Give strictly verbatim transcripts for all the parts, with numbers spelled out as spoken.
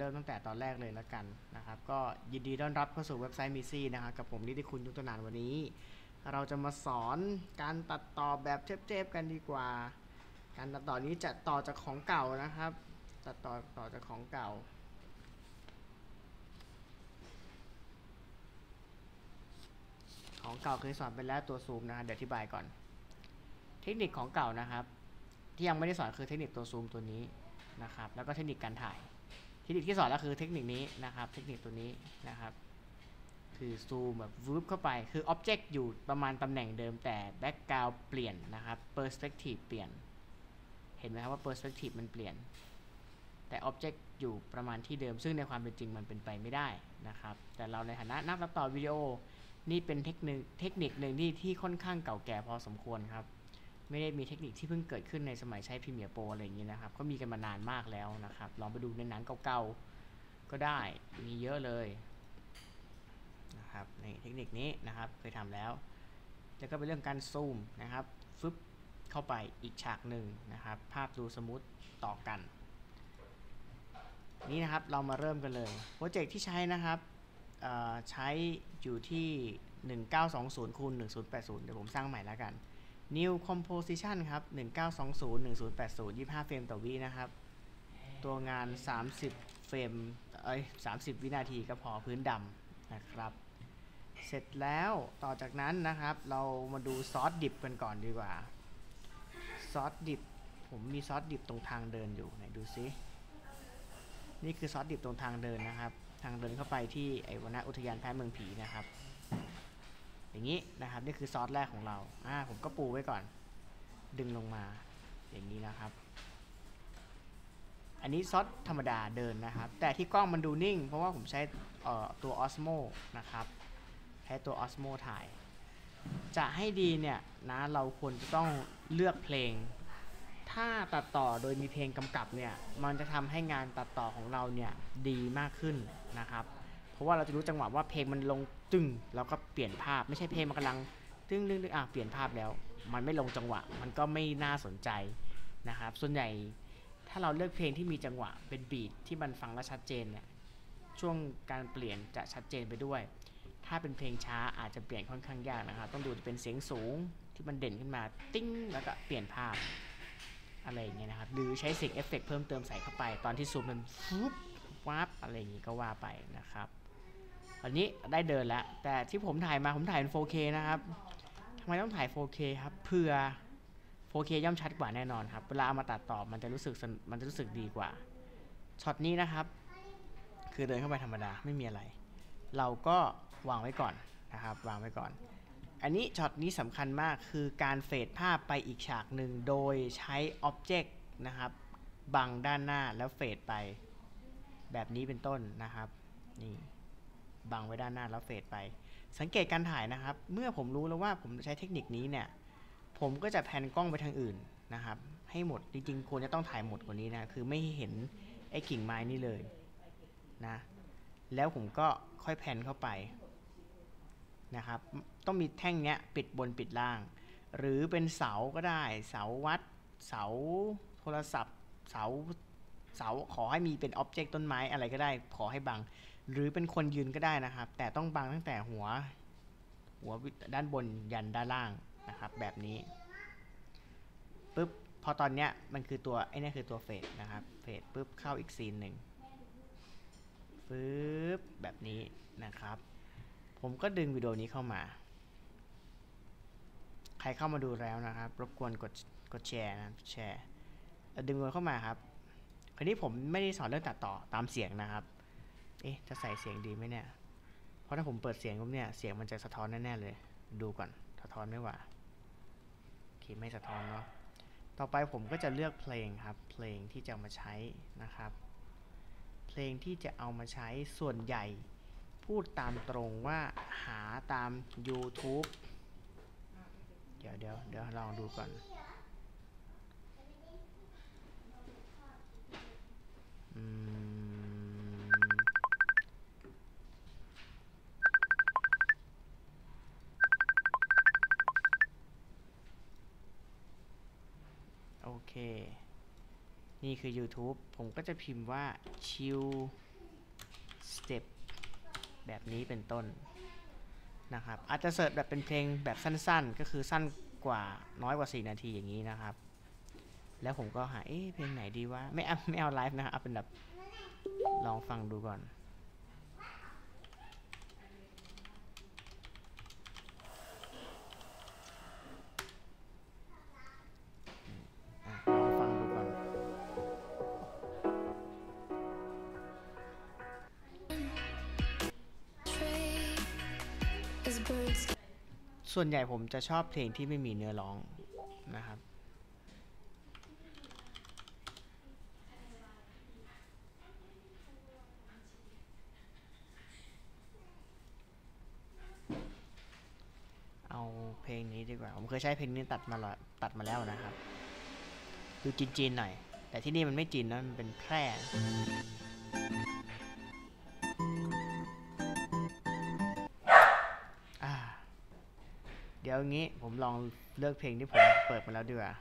เริ่มตั้งแต่ตอนแรกเลยแล้วกันนะครับก็ยินดีต้อนรับเข้าสู่เว็บไซต์มิซี่นะครับกับผมนิติคุณยุทธนานท์วันนี้เราจะมาสอนการตัดต่อแบบเทปๆกันดีกว่าการตัดต่อนี้จะต่อจากของเก่านะครับตัดต่อต่อจากของเก่าของเก่าเคยสอนไปแล้วตัวซูมนะเดี๋ยวอธิบายก่อนเทคนิคของเก่านะครับที่ยังไม่ได้สอนคือเทคนิคตัวซูมตัวนี้นะครับแล้วก็เทคนิคการถ่ายเทคนิคที่สอนก็คือเทคนิคนี้นะครับเทคนิคตัวนี้นะครับคือซูมแบบวืบเข้าไปคืออ็อบเจกต์อยู่ประมาณตำแหน่งเดิมแต่แบ็กกราวด์เปลี่ยนนะครับเปอร์สเปกทีฟเปลี่ยนเห็นไหมครับว่าเปอร์สเปกทีฟมันเปลี่ยนแต่อ็อบเจกต์อยู่ประมาณที่เดิมซึ่งในความเป็นจริงมันเป็นไปไม่ได้นะครับแต่เราในฐานะนักตัดต่อวิดีโอนี่เป็นเทคนิคเทคนิคหนึ่งที่ที่ค่อนข้างเก่าแก่พอสมควรครับไม่ได้มีเทคนิคที่เพิ่งเกิดขึ้นในสมัยใช้ Premiere Pro อะไรอย่างนี้นะครับก็มีกันมานานมากแล้วนะครับลองไปดูในหนังเก่าๆก็ได้มีเยอะเลยนะครับในเทคนิคนี้นะครับเคยทำแล้วแล้วก็เป็นเรื่องการซูมนะครับฟึบเข้าไปอีกฉากหนึ่งนะครับภาพดูสมูทต่อกันนี่นะครับเรามาเริ่มกันเลยโปรเจกต์ที่ใช้นะครับใช้อยู่ที่หนึ่งเก้าสองศูนย์คูณหนึ่งศูนย์แปดศูนย์เดี๋ยวผมสร้างใหม่แล้วกัน New Composition ครับหนึ่งเก้าสองศูนย์ หนึ่งศูนย์แปดศูนย์ ยี่สิบห้าเฟรมต่อวินะครับตัวงานสามสิบเฟรมเอ้ยสามสิบวินาทีก็พอพื้นดำนะครับเสร็จแล้วต่อจากนั้นนะครับเรามาดูซอสดิบกันก่อนดีกว่าซอสดิบผมมีซอสดิบตรงทางเดินอยู่ไหนดูซินี่คือซอสดิบตรงทางเดินนะครับทางเดินเข้าไปที่ไอ้วรรณอุทยานแพะเมืองผีนะครับอย่างนี้นะครับนี่คือซอสแรกของเราอ่าผมก็ปูไว้ก่อนดึงลงมาอย่างนี้นะครับอันนี้ซอสธรรมดาเดินนะครับแต่ที่กล้องมันดูนิ่งเพราะว่าผมใช้ตัว Osmo นะครับใช้ตัว Osmo ถ่ายจะให้ดีเนี่ยนะเราควรจะต้องเลือกเพลงถ้าตัดต่อโดยมีเพลงกำกับเนี่ยมันจะทำให้งานตัดต่อของเราเนี่ยดีมากขึ้นนะครับเพราะว่าเราจะรู้จังหวะว่าเพลงมันลงตึงแล้วก็เปลี่ยนภาพไม่ใช่เพลงมันกำลังตึ้งตึ้งตึ้งอ่ะเปลี่ยนภาพแล้วมันไม่ลงจังหวะมันก็ไม่น่าสนใจนะครับส่วนใหญ่ถ้าเราเลือกเพลงที่มีจังหวะเป็นบีทที่มันฟังแล้วชัดเจนเนี่ยช่วงการเปลี่ยนจะชัดเจนไปด้วยถ้าเป็นเพลงช้าอาจจะเปลี่ยนค่อนข้างยากนะครับต้องดูจะเป็นเสียงสูงที่มันเด่นขึ้นมาติ้งแล้วก็เปลี่ยนภาพอะไรอย่างเงี้ยนะครับหรือใช้เสียงเอฟเฟกต์เพิ่มเติมใส่เข้าไปตอนที่ซูมมันฟุบวับอะไรอย่างงี้ก็ว่าไปนะครับอันนี้ได้เดินแล้วแต่ที่ผมถ่ายมาผมถ่ายเป็น โฟร์เค นะครับทำไมต้องถ่าย โฟร์เค ครับเพื่อ โฟร์เค ย่อมชัดกว่าแน่นอนครับเวลาเอามาตัดต่อมันจะรู้สึกมันจะรู้สึกดีกว่าช็อตนี้นะครับคือเดินเข้าไปธรรมดาไม่มีอะไรเราก็วางไว้ก่อนนะครับวางไว้ก่อนอันนี้ช็อตนี้สำคัญมากคือการเฟดภาพไปอีกฉากหนึ่งโดยใช้อ็อบเจกต์นะครับบังด้านหน้าแล้วเฟดไปแบบนี้เป็นต้นนะครับนี่บังไว้ด้านหน้าแล้วเฟดไปสังเกตการถ่ายนะครับเมื่อผมรู้แล้วว่าผมใช้เทคนิคนี้เนี่ยผมก็จะแพนกล้องไปทางอื่นนะครับให้หมดจริงๆควรจะต้องถ่ายหมดกว่านี้นะคือไม่เห็นไอ้กิ่งไม้นี่เลยนะแล้วผมก็ค่อยแพนเข้าไปนะครับต้องมีแท่งเนี้ยปิดบนปิดล่างหรือเป็นเสาก็ได้เสาวัดเสาโทรศัพท์เสาเสาขอให้มีเป็นอ็อบเจกต์ต้นไม้อะไรก็ได้ขอให้บังหรือเป็นคนยืนก็ได้นะครับแต่ต้องบังตั้งแต่หัวหัวด้านบนยันด้านล่างนะครับแบบนี้ปุ๊บพอตอนเนี้ยมันคือตัวไอ้นี่คือตัวเฟดนะครับเฟดปุ๊บเข้าอีกซีนหนึ่งปุ๊บแบบนี้นะครับผมก็ดึงวิดีโอนี้เข้ามาใครเข้ามาดูแล้วนะครับรบกวนกดกดแชร์นะแชร์ดึงวิดีโอเข้ามาครับคราวนี้ผมไม่ได้สอนเรื่องตัดต่อตามเสียงนะครับเอ๊ะจะใส่เสียงดีไหมเนี่ยเพราะถ้าผมเปิดเสียงปุ๊บเนี่ยเสียงมันจะสะท้อนแน่ๆเลยดูก่อนสะท้อนไม่ว่าโอเคไม่สะท้อนเนาะต่อไปผมก็จะเลือกเพลงครับเพลงที่จะมาใช้นะครับเพลงที่จะเอามาใช้ส่วนใหญ่พูดตามตรงว่าหาตาม YouTube เดี๋ยวเดี๋ยวเดี๋ยวลองดูก่อนอืมโอเคนี่คือ YouTube ผมก็จะพิมพ์ว่าชิลเจ็บแบบนี้เป็นต้นนะครับอาจจะเสิร์ชแบบเป็นเพลงแบบสั้นๆก็คือสั้นกว่าน้อยกว่าสี่นาทีอย่างนี้นะครับแล้วผมก็หาเอ๊ะเพลงไหนดีวะไม่เอาไม่เอาไลฟ์นะครับเอาเป็นแบบลองฟังดูก่อนลองฟังดูก่อนส่วนใหญ่ผมจะชอบเพลงที่ไม่มีเนื้อร้องนะครับเอาเพลงนี้ดีกว่าผมเคยใช้เพลงนี้ตัดมาแล้วตัดมาแล้วนะครับดูจีนๆหน่อยแต่ที่นี่มันไม่จีนนะมันเป็นแพร่เดี๋ยวงี้ผมลองเลือกเพลงที่ผมเปิดมาแล้วดีกว่า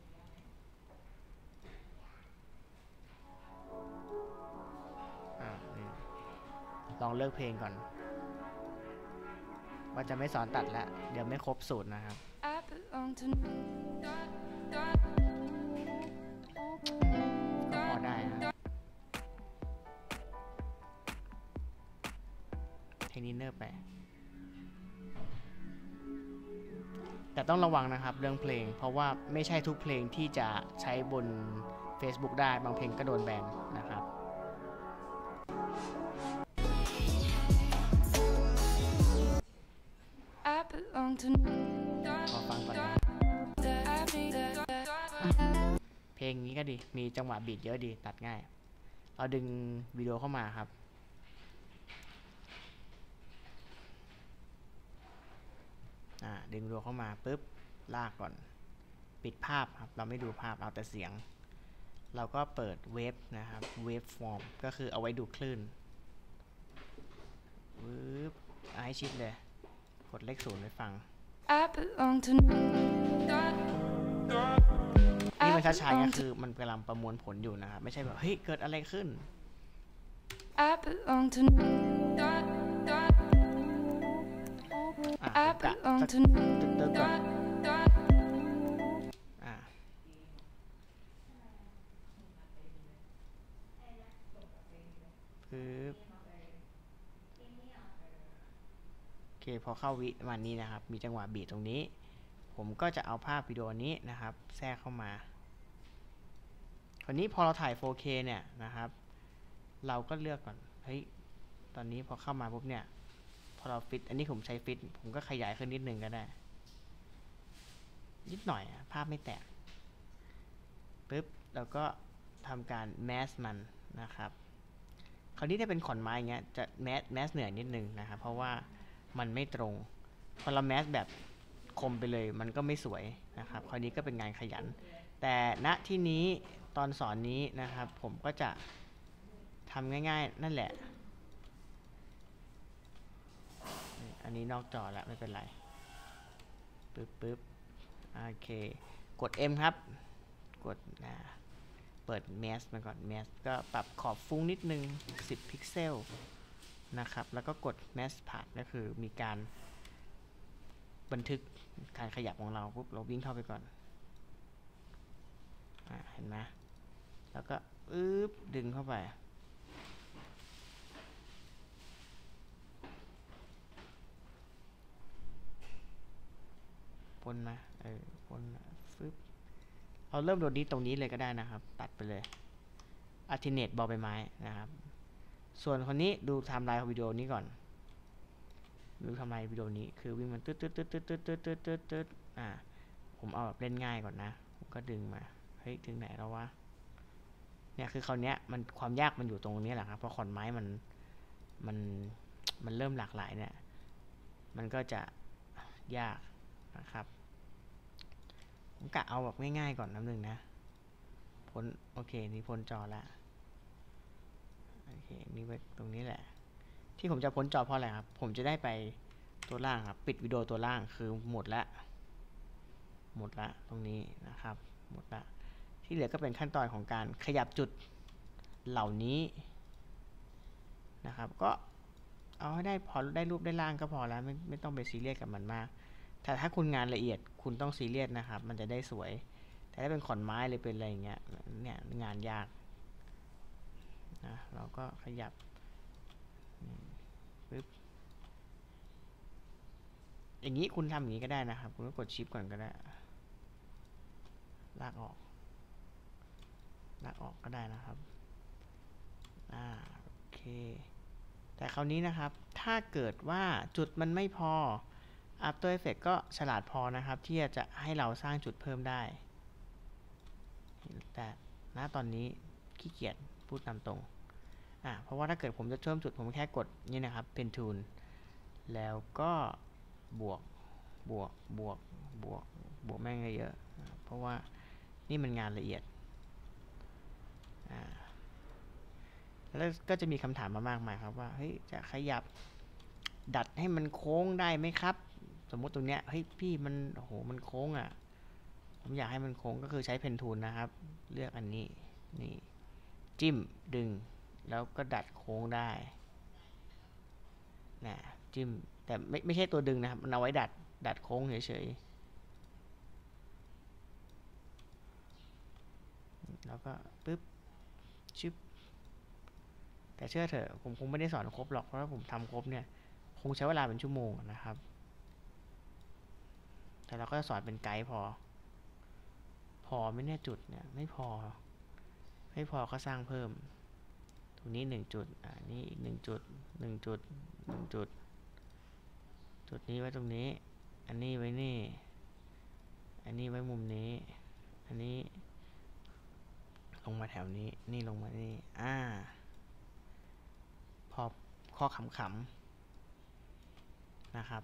ลองเลือกเพลงก่อนว่าจะไม่สอนตัดแล้วเดี๋ยวไม่ครบสูตรนะครับก็พอได้นะเพลงนี้เนิบไปแต่ต้องระวังนะครับเรื่องเพลงเพราะว่าไม่ใช่ทุกเพลงที่จะใช้บน Facebook ได้บางเพลงก็โดนแบนนะครับขอฟังก่อนนะเพลงนี้ก็ดีมีจังหวะบีทเยอะดีตัดง่ายเราดึงวิดีโอเข้ามาครับอ่าดึงวิดีโอเข้ามาปุ๊บลากก่อนปิดภาพครับเราไม่ดูภาพเอาแต่เสียงเราก็เปิดเวฟนะครับเวฟฟอร์มก็คือเอาไว้ดูคลื่นวืบให้ชิดเลยกดเลขศูนย์ไว้ฟังนี่มันช้าๆไงคือมันกำลังประมวลผลอยู่นะครับไม่ใช่แบบเฮ้ยเกิดอะไรขึ้นอ่ะกะตึ๊กๆก่อนอ่ะปึ๊บโอเคพอเข้าวิวันนี้นะครับมีจังหวะบีทตรงนี้ผมก็จะเอาภาพวิดีโอนี้นะครับแทรกเข้ามาคราวนี้พอเราถ่าย โฟร์เค เนี่ยนะครับเราก็เลือกก่อนเฮ้ยตอนนี้พอเข้ามาปุ๊บเนี่ยพอเราฟิตอันนี้ผมใช้ฟิตผมก็ขยายขึ้นนิดนึงก็ได้นิดหน่อยภาพไม่แตกปึ๊บเราก็ทำการแมสมันนะครับคราวนี้ถ้าเป็นขอนไม้เงี้ยจะแมสแมสเหนื่อยนิดนึงนะครับเพราะว่ามันไม่ตรงพอเราแมสแบบคมไปเลยมันก็ไม่สวยนะครับคราวนี้ก็เป็นงานขยันแต่ณที่นี้ตอนสอนนี้นะครับผมก็จะทำง่ายๆนั่นแหละอันนี้นอกจอแล้วไม่เป็นไรปึ๊บปึ๊บโอเคกด M ครับกดนะเปิดแมสมาก่อนแมสก็ปรับขอบฟุ้งนิดนึงสิบพิกเซลนะครับแล้วก็กดแมสพาธก็คือมีการบันทึกการขยับของเราปุ๊บเราวิ่งเข้าไปก่อนอ่าเห็นไหมแล้วก็อึ๊บดึงเข้าไปพ้นมาเออพ้นฟึบเราเริ่มโดนนี้ตรงนี้เลยก็ได้นะครับตัดไปเลยอัลเทอร์เนทบอลใบไม้นะครับส่วนคนนี้ดูไทม์ไลน์ของวิดีโอนี้ก่อนดูไทม์ไลน์วิดีโอนี้คือวิ่งมันตึ๊ดตึ๊ดตึ๊ดตึ๊ดตึ๊ดตึ๊ดตึ๊ดตึ๊ดตึ๊ดอ่าผมเอาแบบเล่นง่ายก่อนนะผมก็ดึงมาเฮ้ยถึงไหนแล้ววะเนี่ยคือคราวนี้มันความยากมันอยู่ตรงนี้แหละครับเพราะขอนไม้มันมันมันเริ่มหลากหลายเนี่ยมันก็จะยากนะครับผมกะเอาแบบง่ายๆก่อนน้ำหนึ่งนะพ้นโอเคนี่พ้นจอแล้วโอเคนี่ไว้ตรงนี้แหละที่ผมจะพ้นจอเพราะอะไรครับผมจะได้ไปตัวล่างครับปิดวิดีโอตัวล่างคือหมดละหมดละตรงนี้นะครับหมดละที่เหลือก็เป็นขั้นตอนของการขยับจุดเหล่านี้นะครับนะครับก็เอาให้ได้พอได้รูปได้ร่างก็พอแล้วไม่ไม่ต้องไปซีเรียสกับมันมากแต่ถ้าคุณงานละเอียดคุณต้องซีเรียสนะครับมันจะได้สวยแต่ถ้าเป็นขอนไม้หรือเป็นอะไรอย่างเงี้ยเนี่ยงานยากนะเราก็ขยับปึ๊บอย่างนี้คุณทำอย่างนี้ก็ได้นะครับคุณก็กดชิปก่อนก็ได้ลากออกลากออกก็ได้นะครับอ่าโอเคแต่คราวนี้นะครับถ้าเกิดว่าจุดมันไม่พอ After Effects ก็ฉลาดพอนะครับที่จะให้เราสร้างจุดเพิ่มได้แต่ณตอนนี้ขี้เกียจพูดตามตรงอ่ะเพราะว่าถ้าเกิดผมจะเพิ่มจุดผมแค่กดนี่นะครับ Pen Tool แล้วก็บวกบวกบวกบวกบวกแม่งเยอะเพราะว่านี่มันงานละเอียดอ่าแล้วก็จะมีคำถามมามากมายครับว่าเฮ้ยจะขยับดัดให้มันโค้งได้ไหมครับสมมติตรงเนี้ยเฮ้ยพี่มันโอ้โหมันโค้งอ่ะผมอยากให้มันโค้งก็คือใช้เพนทูลนะครับเลือกอันนี้นี่จิ้มดึงแล้วก็ดัดโค้งได้นะจิ้มแต่ไม่ไม่ใช่ตัวดึงนะครับมันเอาไว้ดัดดัดโค้งเฉยๆแล้วก็ปึ๊บชึบแต่เชื่อเถอะผมคงไม่ได้สอนครบหรอกเพราะว่าผมทำครบเนี่ยคงใช้เวลาเป็นชั่วโมงนะครับแต่เราก็สอนเป็นไกด์พอพอไม่แน่จุดเนี่ยไม่พอไม่พอก็สร้างเพิ่มตรงนี้หนึ่งจุดอ่านี่อีกหนึ่งจุดหนึ่งจุดหนึ่งจุดจุดนี้ไว้ตรงนี้อันนี้ไว้นี่อันนี้ไว้มุมนี้อันนี้ลงมาแถวนี้นี่ลงมานี่อ่าพอข้อขำๆนะครับ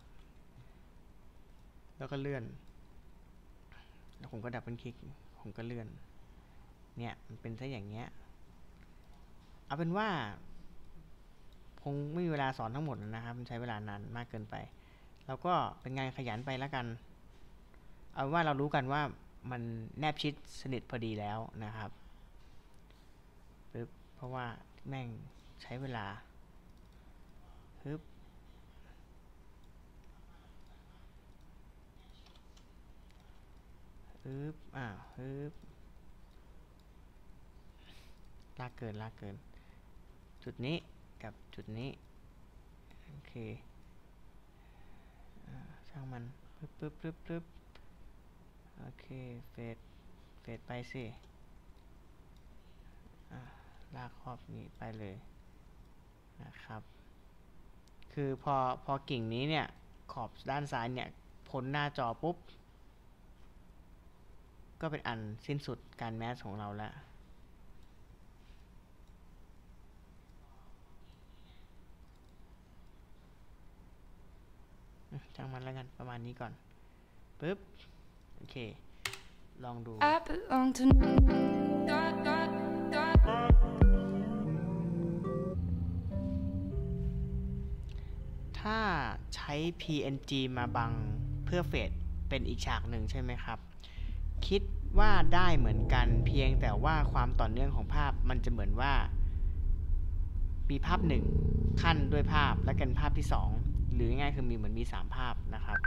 แล้วก็เลื่อนแล้วผมก็ดับเบิลคลิกผมก็เลื่อนเนี่ยมันเป็นซะอย่างเงี้ยเอาเป็นว่าคงไม่มีเวลาสอนทั้งหมดนะครับมันใช้เวลานานมากเกินไปแล้วก็เป็นงานขยันไปแล้วกันเอาว่าเรารู้กันว่ามันแนบชิดสนิทพอดีแล้วนะครับปึ๊บเพราะว่าแม่งใช้เวลาปึ๊บปึ๊บอ่าปึ๊บลากเกินลากเกินจุดนี้กับจุดนี้โอเคช่างมันปึ๊บปึ๊บปึ๊บปึ๊บโอเคเฟดเฟดไปสิลากขอบนี้ไปเลยนะครับคือพอพอกิ่งนี้เนี่ยขอบด้านซ้ายเนี่ยพ้นหน้าจอปุ๊บก็เป็นอันสิ้นสุดการแมสของเราแล้วช่างมันแล้วกันประมาณนี้ก่อนปึ๊บโอเคลองดูถ้าใช้ พี เอ็น จี มาบังเพื่อเฟดเป็นอีกฉากหนึ่งใช่ไหมครับคิดว่าได้เหมือนกันเพียงแต่ว่าความต่อเนื่องของภาพมันจะเหมือนว่ามีภาพหนึ่งขั้นด้วยภาพและกันภาพที่สองหรือง่ายคือมีเหมือนมีสามภาพนะครับ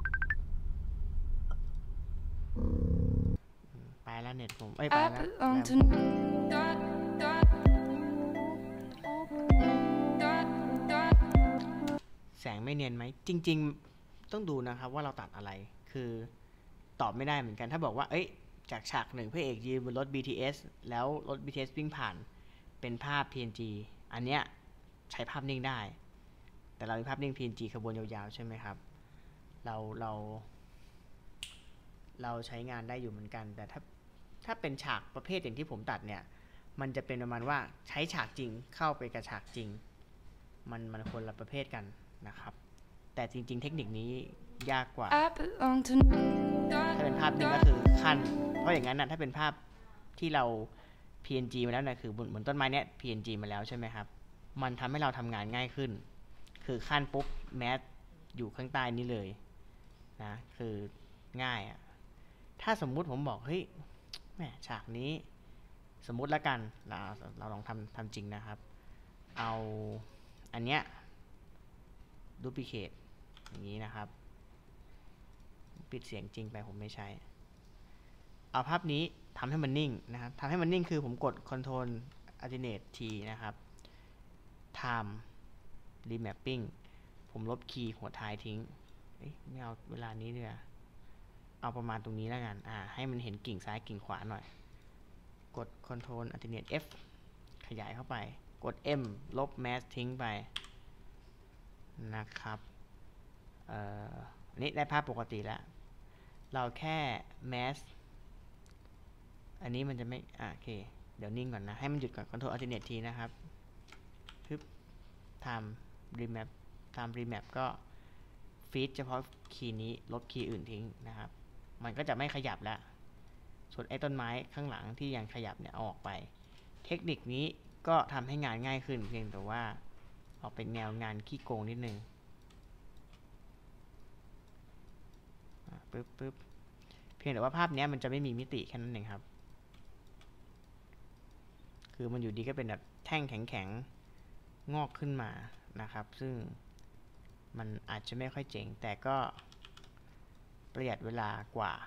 ไปแล้วเน็ตผมเอ้ยไปแล้วแสงไม่เนียนไหมจริงๆต้องดูนะครับว่าเราตัดอะไรคือตอบไม่ได้เหมือนกันถ้าบอกว่าเอ้ยจากฉากหนึ่งพระเอกยืนบนรถ บี ที เอส แล้วรถ บี ที เอส วิ่งผ่านเป็นภาพ พี เอ็น จี อันเนี้ยใช้ภาพนิ่งได้แต่เรามีภาพนิ่ง พี เอ็น จี ขบวนยาวๆใช่ไหมครับเราเราเราใช้งานได้อยู่เหมือนกันแต่ถ้าถ้าเป็นฉากประเภทอย่างที่ผมตัดเนี่ยมันจะเป็นประมาณว่าใช้ฉากจริงเข้าไปกับฉากจริงมันมันคนละประเภทกันนะครับแต่จริงๆเทคนิคนี้ยากกว่าถ้าเป็นภาพนิ่งก็คือขั้นเพราะอย่างนั้นนะถ้าเป็นภาพที่เรา พี เอ็น จี มาแล้วนะคือบนต้นไม้เนี้ย พี เอ็น จี มาแล้วใช่ไหมครับมันทำให้เราทำงานง่ายขึ้นคือขั้นปุ๊บแมสอยู่ข้างใต้นี้เลยนะคือง่ายอ่ะถ้าสมมุติผมบอกเฮ้ยแม่ฉากนี้สมมุติแล้วกันเราเราลองทำทำจริงนะครับเอาอันเนี้ย duplicate อย่างนี้นะครับปิดเสียงจริงไปผมไม่ใช้เอาภาพนี้ทำให้มันนิ่งนะครับทำให้มันนิ่งคือผมกด Ctrl Alternate T นะครับ Time Remapping ผมลบคีย์หัวท้ายทิ้งไม่เอาเวลานี้เนีกว่ยเอาประมาณตรงนี้แล้วกันอ่าให้มันเห็นกิ่งซ้ายกิ่งขวาหน่อยกด Ctrl Alternate F ขยายเข้าไปกด M ลบ Mask ทิ้งไปนะครับเอ่ออันนี้ได้ภาพปกติแล้วเราแค่ Mask อันนี้มันจะไม่อ่าโอเคเดี๋ยวนิ่งก่อนนะให้มันหยุดก่อน Ctrl Alternate T นะครับทึบ Time Remap Time Remap ก็ฟีดเฉพาะคีย์นี้ลบคีย์อื่นทิ้งนะครับมันก็จะไม่ขยับแล้วส่วนไอ้ต้นไม้ข้างหลังที่ยังขยับเนี่ยเอาออกไปเทคนิคนี้ก็ทำให้งานง่ายขึ้นเพียงแต่ว่าออกเป็นแนวงานขี้โกงนิดนึงปึ๊บปึ๊บเพียงแต่ว่าภาพนี้มันจะไม่มีมิติแค่นั้นเองครับคือมันอยู่ดีก็เป็นแบบแท่งแข็งๆงอกขึ้นมานะครับซึ่งมันอาจจะไม่ค่อยเจ๋งแต่ก็ประหยัดเวลากว่า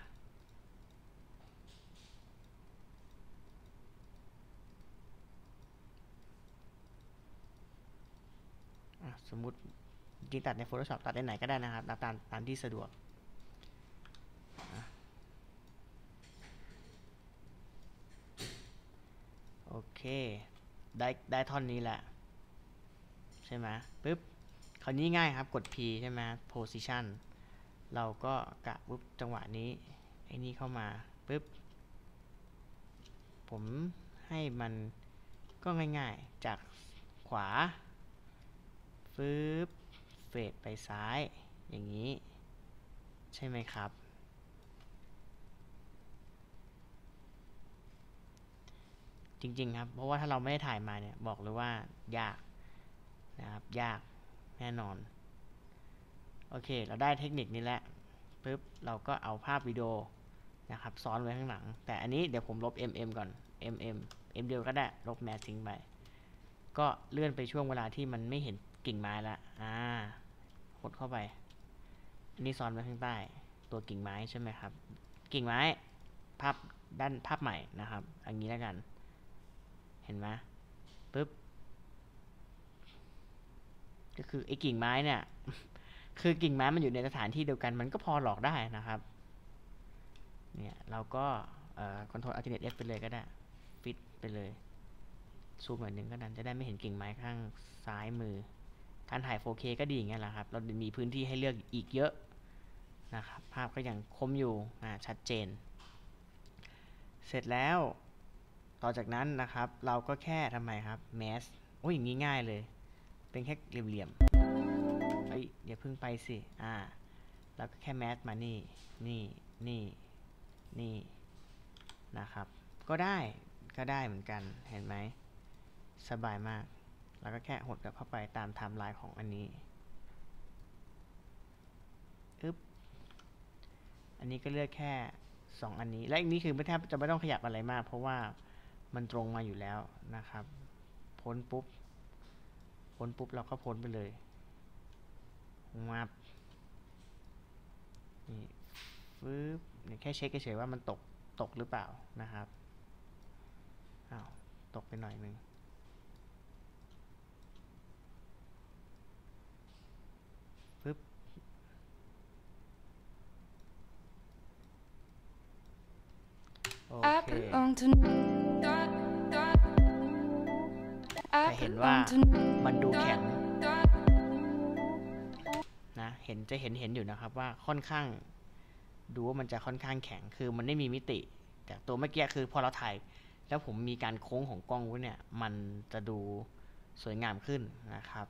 สมมุติจริงตัดใน Photoshop ตัดได้ไหนก็ได้นะครับตามตามที่สะดวกโอเคได้ได้ท่อนนี้แหละใช่ไหมปึ๊บคราวนี้ง่ายครับกด P ใช่ไหม position เราก็กะปุ๊บจังหวะนี้ไอ้นี่เข้ามาปึ๊บผมให้มันก็ง่ายๆจากขวาฟืบเฟดไปซ้ายอย่างนี้ใช่ไหมครับจริงๆครับเพราะว่าถ้าเราไม่ได้ถ่ายมาเนี่ยบอกเลยว่ายากนะครับยากแน่นอนโอเคเราได้เทคนิคนี้แล้วปึ๊บเราก็เอาภาพวิดีโอนะครับซ้อนไว้ข้างหลังแต่อันนี้เดี๋ยวผมลบ mm ก่อน mm m เดียวก็ได้ลบแมสทิ้งไปก็เลื่อนไปช่วงเวลาที่มันไม่เห็นกิ่งไม้ละอ่ากดเข้าไปอันนี้ซ้อนไว้ข้างใต้ตัวกิ่งไม้ใช่ไหมครับกิ่งไม้ภาพด้านภาพใหม่นะครับอันนี้แล้วกันเห็นไหมปึ๊บก็คือไอ้กิ่งไม้เนี่ยคือกิ่งไม้มันอยู่ในสถานที่เดียวกันมันก็พอหลอกได้นะครับเนี่ยเราก็เอ่อ Ctrl Alternate F ไปเลยก็ได้ฟิตไปเลยซูมหน่อยหนึ่งก็นั้นจะได้ไม่เห็นกิ่งไม้ข้างซ้ายมือการถ่าย โฟร์เค ก็ดีอย่างเงี้ยแหละครับเรามีพื้นที่ให้เลือกอีกเยอะนะครับภาพก็ยังคมอยู่อ่าชัดเจนเสร็จแล้วต่อจากนั้นนะครับเราก็แค่ทำไมครับแมสโอ้ยอย่างนี้ง่ายเลยเป็นแค่เหลี่ยมๆเอ้ยอย่าเพิ่งไปสิอ่าเราก็แค่แมสมานี่นี่นี่นี่นะครับก็ได้ก็ได้เหมือนกันเห็นไหมสบายมากแล้วก็แค่หดกลับเข้าไปตามไทม์ไลน์ของอันนี้อึ๊บอันนี้ก็เลือกแค่สองอันนี้และอันนี้คือไม่แทบจะไม่ต้องขยับอะไรมากเพราะว่ามันตรงมาอยู่แล้วนะครับพ้นปุ๊บพ้นปุ๊บเราก็พ้นไปเลยงับนี่ฟืบเนี่ยแค่เช็คเฉยๆว่ามันตกตกหรือเปล่านะครับอ้าวตกไปหน่อยนึงปึ๊บโอเคแต่เห็นว่ามันดูแข็งนะเห็นจะเห็นเห็นอยู่นะครับว่าค่อนข้างดูว่ามันจะค่อนข้างแข็งคือมันไม่มีมิติแต่ตัวเมื่อกี้คือพอเราถ่ายแล้วผมมีการโค้งของกล้องไว้เนี่ยมันจะดูสวยงามขึ้นนะครับ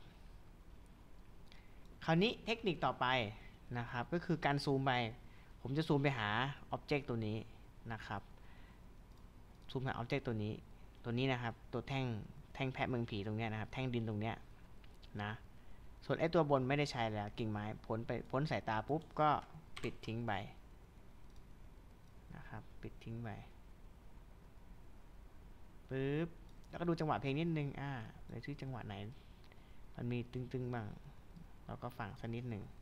คราวนี้เทคนิคต่อไปนะครับก็คือการซูมไปผมจะซูมไปหาอ็อบเจกต์ตัวนี้นะครับซูมหาอ็อบเจกต์ตัวนี้ตัวนี้นะครับตัวแท่งแท่งแพะเมืองผีตรงเนี้ยนะครับแท่งดินตรงเนี้ยนะส่วนไอ้ตัวบนไม่ได้ใช้แล้วกิ่งไม้พ้นไปพ้นสายตาปุ๊บก็ปิดทิ้งไปนะครับปิดทิ้งไปปึ๊บแล้วก็ดูจังหวะเพลงนิดนึงอ่าเลยชื่อจังหวะไหนมันมีตึงๆบ้างเราก็ฝังสักนิดหนึ่ง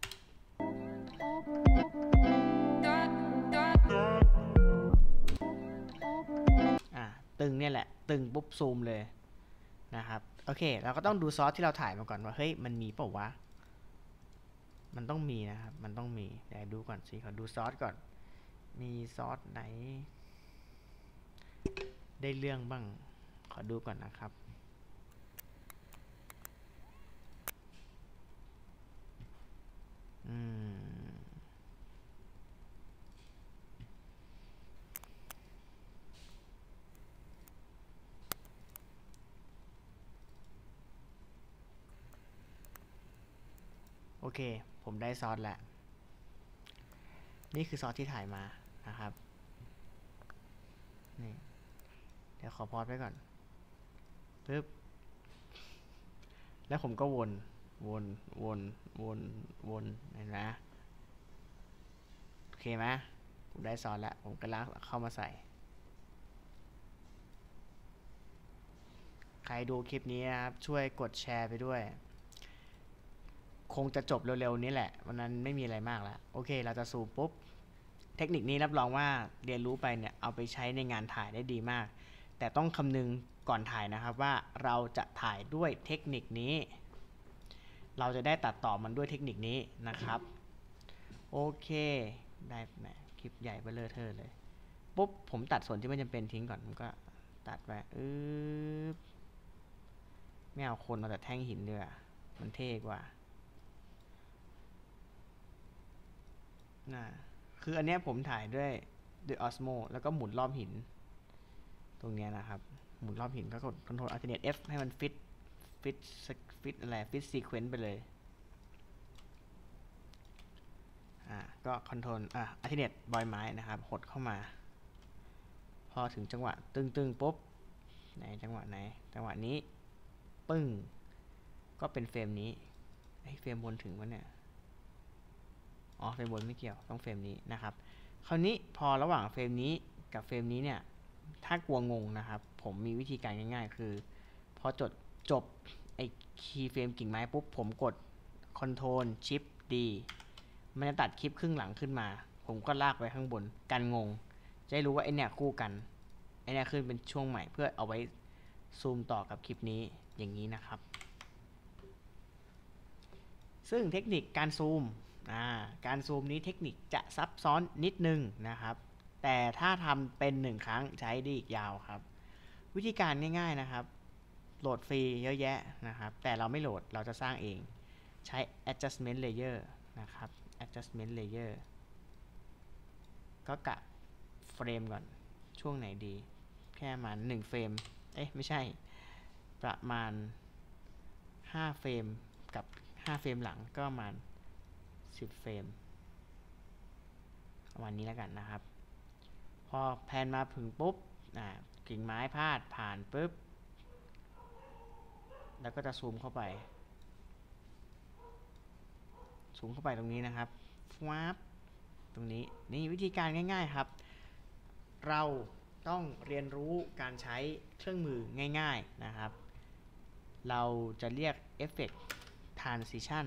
อ่ะตึงเนี่ยแหละตึงปุ๊บซูมเลยนะครับโอเคเราก็ต้องดูซอสที่เราถ่ายมาก่อนว่าเฮ้ยมันมีเปล่าวะมันต้องมีนะครับมันต้องมีเดี๋ยวดูก่อนสิขอดูซอสก่อนมีซอสไหนได้เรื่องบ้างขอดูก่อนนะครับอืมโอเคผมได้ซอสแล้วนี่คือซอสที่ถ่ายมานะครับนี่เดี๋ยวขอพอสไว้ก่อนปึ๊บแล้วผมก็วนวนวนวนวนเห็นไหมโอเคไหมผมได้ซอสแล้วผมก็ลากเข้ามาใส่ใครดูคลิปนี้นะครับช่วยกดแชร์ไปด้วยคงจะจบเร็วๆนี้แหละวันนั้นไม่มีอะไรมากแล้วโอเคเราจะซูมปุ๊บเทคนิคนี้รับรองว่าเรียนรู้ไปเนี่ยเอาไปใช้ในงานถ่ายได้ดีมากแต่ต้องคำนึงก่อนถ่ายนะครับว่าเราจะถ่ายด้วยเทคนิคนี้เราจะได้ตัดต่อมันด้วยเทคนิคนี้นะครับโอเคได้แหมคลิปใหญ่เบ้อเร่อเทอเลยปุ๊บผมตัดส่วนที่ไม่จำเป็นทิ้งก่อนผมก็ตัดไปอือไม่เอาคนมาแต่แท่งหินด้วยมันเท่กว่าน่ะคืออันเนี้ยผมถ่ายด้วยด้วย Osmo แล้วก็หมุนรอบหินตรงเนี้ยนะครับหมุนรอบหินก็กด Ctrl Alternate F ให้มันฟิตฟิตฟิตอะไรฟิตซีเควนซ์ไปเลยอ่าก็ Ctrl อ่ะ Alternate บอยไม้นะครับหดเข้ามาพอถึงจังหวะตึงๆปุ๊บไหนจังหวะไหนจังหวะนี้ปึ้งก็เป็นเฟรมนี้ไอ้เฟรมบนถึงวะเนี่ยอ๋อเฟรมบนไม่เกี่ยวต้องเฟรมนี้นะครับคราวนี้พอระหว่างเฟรมนี้กับเฟรมนี้เนี่ยถ้ากลัวงงนะครับผมมีวิธีการง่ายๆคือพอจดจบไอ้คีย์เฟรมกิ่งไม้ปุ๊บผมกด Ctrl Shift D มันจะตัดคลิปครึ่งหลังขึ้นมาผมก็ลากไว้ข้างบนกันงงจะได้รู้ว่าไอ้เนี่ยคู่กันไอ้เนี่ยขึ้นเป็นช่วงใหม่เพื่อเอาไว้ซูมต่อกับคลิปนี้อย่างนี้นะครับซึ่งเทคนิคการซูมการซูมนี้เทคนิคจะซับซ้อนนิดนึงนะครับแต่ถ้าทำเป็นหนึ่งครั้งใช้ได้อีกยาวครับวิธีการง่ายๆนะครับโหลดฟรีเยอะแยะนะครับแต่เราไม่โหลดเราจะสร้างเองใช้ adjustment layer นะครับ adjustment layer ก็กะเฟรมก่อนช่วงไหนดีแค่ประมาณหนึ่งเฟรมเอ๊ะไม่ใช่ประมาณห้าเฟรมกับห้าเฟรมหลังก็ประมาณสิบเฟรมประมาณนี้แล้วกันนะครับพอแพนมาถึงปุ๊บอ่ากิ่งไม้พาดผ่านปุ๊บแล้วก็จะซูมเข้าไปซูมเข้าไปตรงนี้นะครับวับตรงนี้นี่วิธีการง่ายๆครับเราต้องเรียนรู้การใช้เครื่องมือง่ายๆนะครับเราจะเรียกเอฟเฟกต์ transition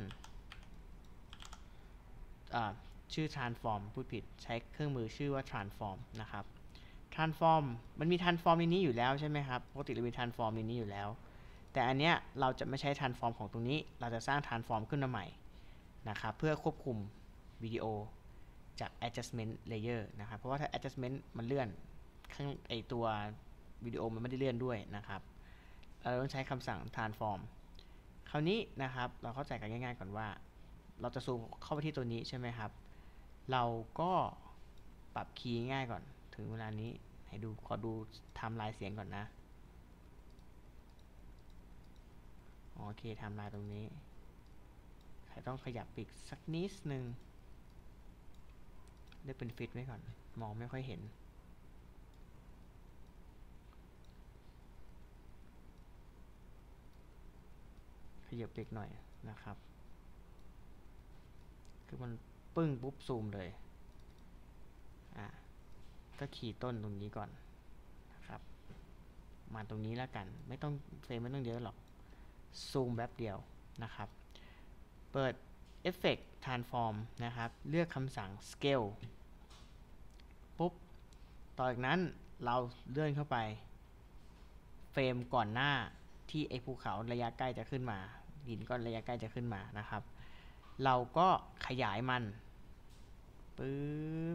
อ่าชื่อ transform พูดผิดใช้เครื่องมือชื่อว่า transform นะครับ transform มันมี transform ในนี้อยู่แล้วใช่ไหมครับปกติเรามี transform ในนี้อยู่แล้วแต่อันเนี้ยเราจะไม่ใช้ transform ของตรงนี้เราจะสร้าง transform ขึ้นมาใหม่นะครับเพื่อควบคุมวิดีโอจาก adjustment layer นะครับเพราะว่าถ้า adjustment มันเลื่อนข้างไอตัววิดีโอมันไม่ได้เลื่อนด้วยนะครับเราต้องใช้คำสั่ง transform คราวนี้นะครับเราเข้าใจกันง่ายๆก่อนว่าเราจะซูมเข้าไปที่ตัวนี้ใช่ไหมครับเราก็ปรับคีย์ง่ายก่อนถึงเวลานี้ให้ดูขอดูไทม์ไลน์เสียงก่อนนะโอเคไทม์ไลน์ตรงนี้ต้องขยับปีกสักนิดนึงได้เป็นฟิตไว้ก่อนมองไม่ค่อยเห็นขยับปีกหน่อยนะครับคือมันปึ้งปุ๊บซูมเลยอ่ะก็ขีดต้นตรงนี้ก่อนนะครับมาตรงนี้แล้วกันไม่ต้องเฟรมไม่ต้องเยอะหรอกซูมแป๊บเดียวนะครับเปิด Effect Transform นะครับเลือกคำสั่ง Scale ปุ๊บต่อจากนั้นเราเลื่อนเข้าไปเฟรมก่อนหน้าที่ไอ้ภูเขาระยะใกล้จะขึ้นมาหินก้อนระยะใกล้จะขึ้นมานะครับเราก็ขยายมันปึ๊บ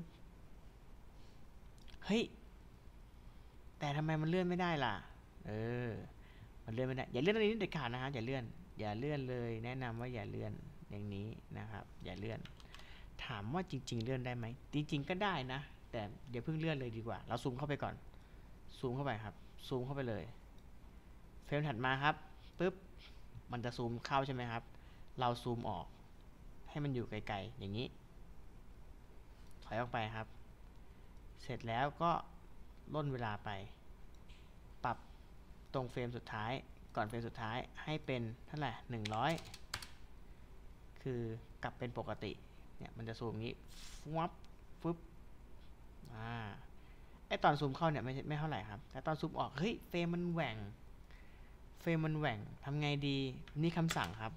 เฮ้ยแต่ทำไมมันเลื่อนไม่ได้ล่ะเออมันเลื่อนไม่ได้อย่าเลื่อนตรงนี้เด็ดขาดนะครับอย่าเลื่อนอย่าเลื่อนเลยแนะนำว่าอย่าเลื่อนอย่างนี้นะครับอย่าเลื่อนถามว่าจริงๆเลื่อนได้ไหมจริงๆก็ได้นะแต่เดี๋ยวเพิ่งเลื่อนเลยดีกว่าเราซูมเข้าไปก่อนซูมเข้าไปครับซูมเข้าไปเลยเฟรมถัดมาครับปึ๊บมันจะซูมเข้าใช่ไหมครับเราซูมออกให้มันอยู่ไกลๆอย่างนี้ถอยออกไปครับเสร็จแล้วก็ล่นเวลาไปปรับตรงเฟรมสุดท้ายก่อนเฟรมสุดท้ายให้เป็นเท่าไหร่หนึ่งร้อยคือกลับเป็นปกติเนี่ยมันจะซูมอย่างนี้ฟับฟึบอ่าไอตอนซูมเข้าเนี่ยไม่ไม่เท่าไหร่ครับแต่ตอนซูมออกเฮ้ยเฟรมมันแหว่งเฟรมมันแหว่งทำไงดีนี่คำสั่งครับ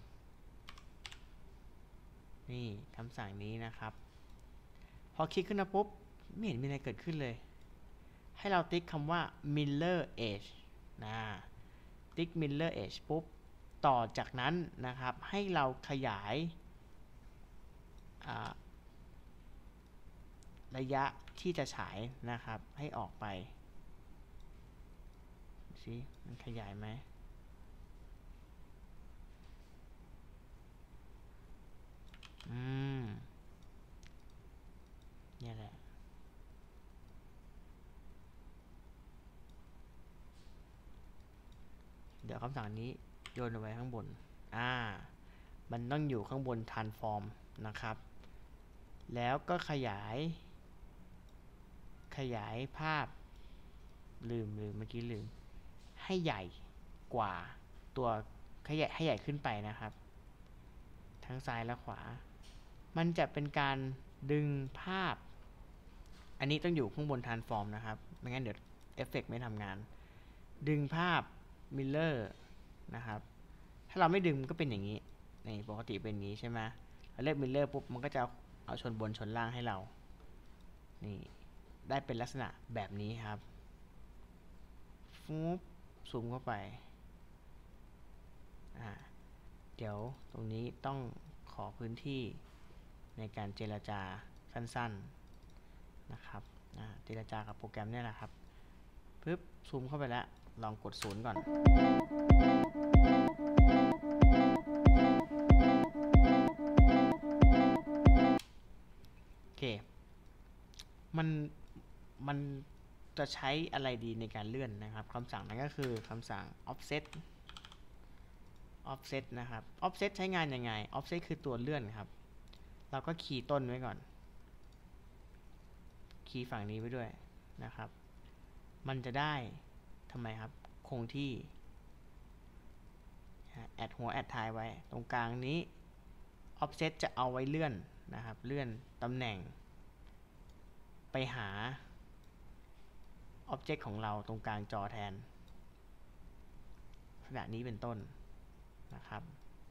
นี่คำสั่งนี้นะครับพอคลิกขึ้นมาปุ๊บไม่เห็นมีอะไรเกิดขึ้นเลยให้เราติ๊กคำว่า mirror edge นะติ๊ก mirror edge ปุ๊บต่อจากนั้นนะครับให้เราขยายระยะที่จะฉายนะครับให้ออกไปสิมันขยายไหมอืมนี่แหละเดี๋ยวคำสั่งนี้โยนเอาไว้ข้างบนอ่ามันต้องอยู่ข้างบน transform นะครับแล้วก็ขยายขยายภาพลืมลืมเมื่อกี้ลืมให้ใหญ่กว่าตัวขยายให้ใหญ่ขึ้นไปนะครับทั้งซ้ายและขวามันจะเป็นการดึงภาพอันนี้ต้องอยู่ข้างบน transform นะครับไม่งั้นเดี๋ยวเอฟเฟกต์ไม่ทำงานดึงภาพ mirror นะครับถ้าเราไม่ดึงก็เป็นอย่างนี้นี่ปกติเป็นอย่างนี้ใช่ไหมเราเลือก mirror ปุ๊บมันก็จะเอาชนบนชนล่างให้เรานี่ได้เป็นลักษณะแบบนี้ครับฟูบซูมเข้าไปอ่าเดี๋ยวตรงนี้ต้องขอพื้นที่ในการเจรจาสั้นๆนะครับเจรจากับโปรแกรมนี่แหละครับปึ๊บซูมเข้าไปแล้วลองกดศูนย์ก่อนโอเคมันมันจะใช้อะไรดีในการเลื่อนนะครับคำสั่งนั้นก็คือคำสั่ง offset offset นะครับ offset ใช้งานยังไง offset คือตัวเลื่อนครับเราก็คีย์ต้นไว้ก่อนคีย์ฝั่งนี้ไว้ด้วยนะครับมันจะได้ทำไมครับคงที่แอดหัวแอดท้ายไว้ตรงกลางนี้ offset จะเอาไว้เลื่อนนะครับเลื่อนตำแหน่งไปหา object ของเราตรงกลางจอแทนขณะนี้เป็นต้นนะครับ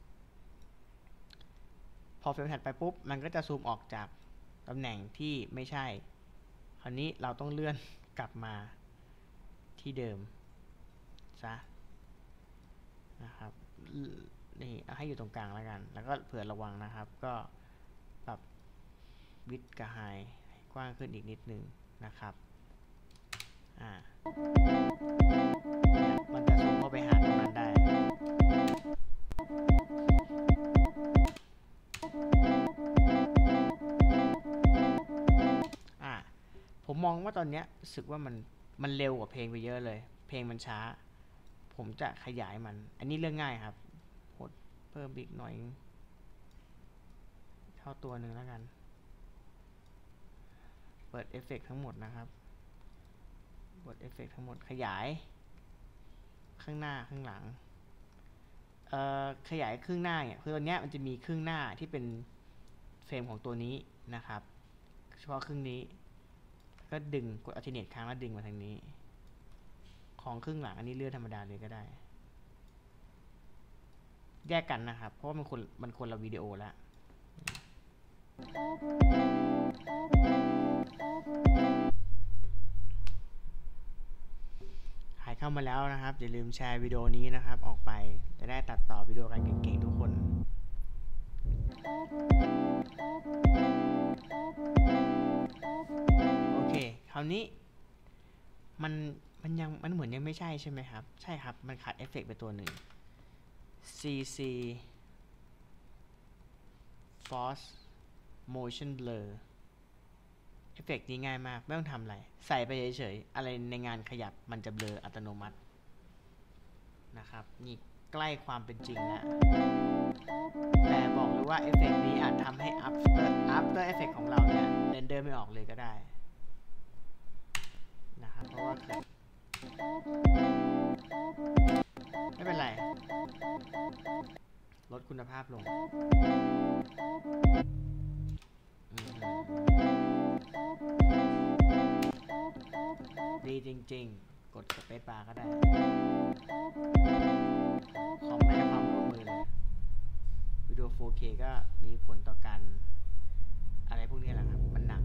พอเฟรมถัดไปปุ๊บมันก็จะซูมออกจากตำแหน่งที่ไม่ใช่คราวนี้เราต้องเลื่อนกลับมาที่เดิมซะนะครับนี่ให้อยู่ตรงกลางแล้วกันแล้วก็เผื่อระวังนะครับก็ปรับวิดกับไฮกว้างขึ้นอีกนิดนึงนะครับอ่ามันจะซูมเข้าไปหาตรงนั้นได้อ่าผมมองว่าตอนนี้รู้สึกว่ามันมันเร็วกว่าเพลงไปเยอะเลยเพลงมันช้าผมจะขยายมันอันนี้เรื่องง่ายครับกดเพิ่มอีกหน่อยเท่าตัวหนึ่งแล้วกันเปิดเอฟเฟกต์ทั้งหมดนะครับเปิดเอฟเฟกต์ทั้งหมดขยายข้างหน้าข้างหลังเอ่อขยายครึ่งหน้าเนี่ยคือตอนนี้มันจะมีครึ่งหน้าที่เป็นเฟรมของตัวนี้นะครับเฉพาะครึ่งนี้ก็ดึงกด alternate ค้างแล้วดึงมาทางนี้ของครึ่งหลังอันนี้เลื่อนธรรมดาเลยก็ได้แยกกันนะครับเพราะว่ามันคนมันคนละวิดีโอแล้วใครเข้ามาแล้วนะครับอย่าลืมแชร์วิดีโอนี้นะครับออกไปจะได้ตัดต่อวิดีโอกันเก่งๆทุกคนโอเคคราวนี้มันมันยังมันเหมือนยังไม่ใช่ใช่ไหมครับใช่ครับมันขาดเอฟเฟกต์ไปตัวหนึ่ง ซี ซี Force Motion Blur เอฟเฟกต์นี้ง่ายมากไม่ต้องทำอะไรใส่ไปเฉยๆอะไรในงานขยับมันจะเบลออัตโนมัตินะครับนี่ใกล้ความเป็นจริงแล้วแต่บอกเลยว่าเอฟเฟกต์นี้อาจทำให้ After After Effect ของเราเนี่ยเรนเดอร์ไม่ออกเลยก็ได้นะครับเพราะว่าไม่เป็นไรลดคุณภาพลงดีจริงๆกดสเปซบาร์ก็ได้คอมไม่ให้ความร่วมมือเลยวิดีโอ โฟร์เค ก็มีผลต่อการอะไรพวกนี้แหละครับมันหนัก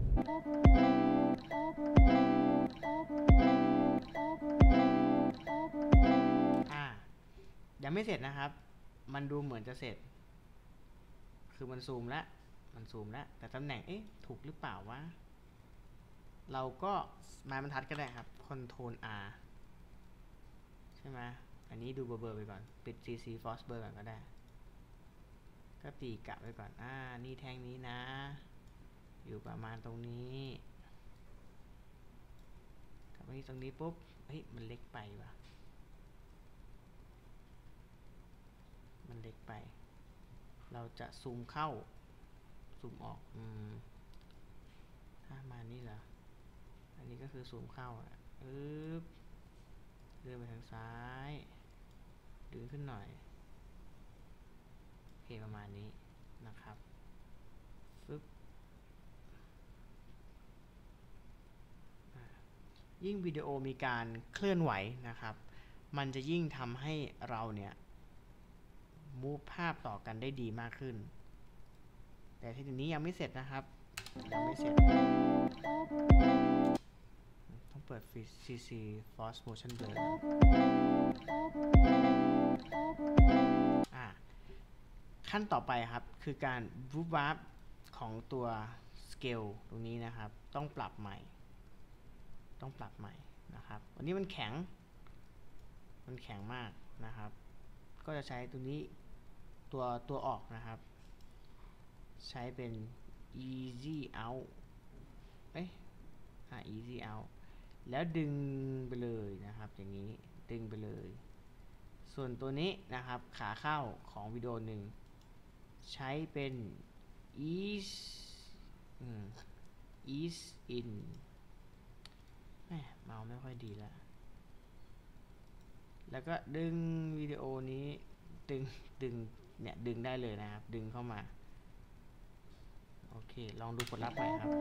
อ่ายังไม่เสร็จนะครับมันดูเหมือนจะเสร็จคือมันซูมแล้วมันซูมแล้วแต่ตำแหน่งเอ๊ะถูกหรือเปล่าวะเราก็ไม้บรรทัดก็ได้ครับ Ctrl R ใช่ไหมอันนี้ดูเบอร์เบอร์ไปก่อนปิด ซี ซี Force Blur ก่อนก็ได้ก็ตีกะไว้ก่อนอ่านี่แท่งนี้นะอยู่ประมาณตรงนี้กลับมาที่ตรงนี้ปุ๊บเฮ้ยมันเล็กไปว่ะมันเล็กไปเราจะซูมเข้าซูมออกอืมถ้ามานี่เหรออันนี้ก็คือซูมเข้าอ่ะอึ๊บเลื่อนไปทางซ้ายดึงขึ้นหน่อยโอเคประมาณนี้นะครับฟึบยิ่งวิดีโอมีการเคลื่อนไหวนะครับมันจะยิ่งทำให้เราเนี่ยมูฟภาพต่อกันได้ดีมากขึ้นแต่ทีนี้ยังไม่เสร็จนะครับยังไม่เสร็จต้องเปิด ซี ซี Force Motion Blur อ่ะขั้นต่อไปครับคือการวูบวับของตัว Scale ตรงนี้นะครับต้องปรับใหม่ต้องปรับใหม่นะครับวันนี้มันแข็งมันแข็งมากนะครับก็จะใช้ตัวนี้ตัวตัวออกนะครับใช้เป็น easy out เอ๊ะอ่ะ easy out แล้วดึงไปเลยนะครับอย่างนี้ดึงไปเลยส่วนตัวนี้นะครับขาเข้าของวิดีโอหนึ่งใช้เป็น ease ease in แม่เมาไม่ค่อยดีแล้วแล้วก็ดึงวิดีโอนี้ดึงดึงเนี่ยดึงได้เลยนะครับดึงเข้ามาโอเคลองดูผลลัพธ์ใหม่ครับ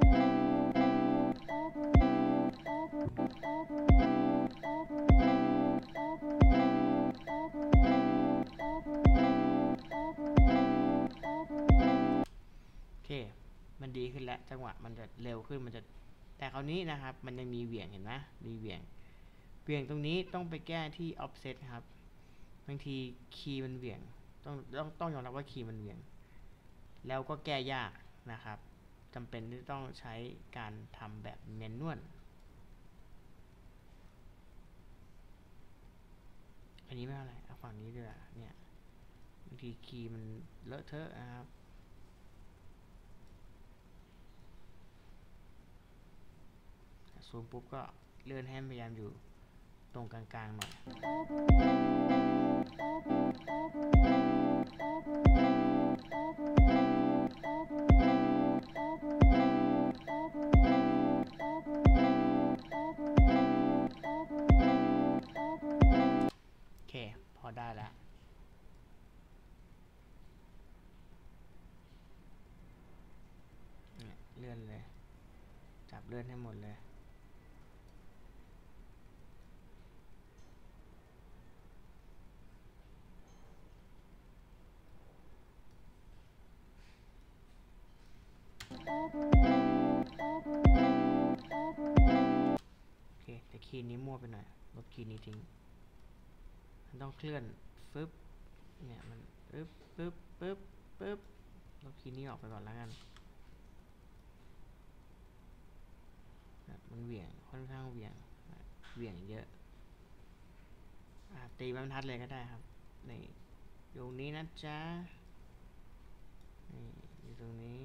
โอเคมันดีขึ้นแล้วจังหวะมันจะเร็วขึ้นมันจะแต่คราวนี้นะครับมันยังมีเหวี่ยงเห็นไหมมีเหวี่ยงเหวี่ยงตรงนี้ต้องไปแก้ที่ offset ครับบางทีคีย์มันเหวี่ยงต้องต้องต้องยอมรับว่าคีย์มันเหวี่ยงแล้วก็แก้ยากนะครับจำเป็นที่ต้องใช้การทำแบบแมนนวลอันนี้ไม่อะไรเอาฝั่งนี้ด้วยเนี่ยบางทีคีย์มันเลอะเทอะนะครับซูมปุ๊บก็เลื่อนให้พยายามอยู่ตรงกลางๆหน่อยโอเคพอได้แล้วเลื่อนเลยจับเลื่อนให้หมดเลยโอเคแต่คีย์นี้มั่วไปหน่อยลบคีย์นี้ทิ้งมันต้องเคลื่อนฟึบเนี่ยมันปึ๊บปึ๊บปึ๊บปึ๊บลบคีย์นี้ออกไปก่อนแล้วกันมันเหวี่ยงค่อนข้างเหวี่ยงเหวี่ยงเยอะตีบรรทัดเลยก็ได้ครับนี่อยู่นี้นะจ๊ะนี่อยู่ตรงนี้